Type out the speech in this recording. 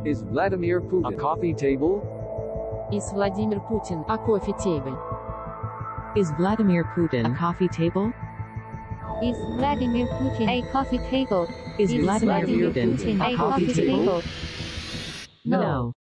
Is Vladimir Putin a coffee table? Is Vladimir Putin a coffee table? Is Vladimir Putin a coffee table? Is Vladimir Putin a coffee table? Is Vladimir Putin a coffee table? No. No.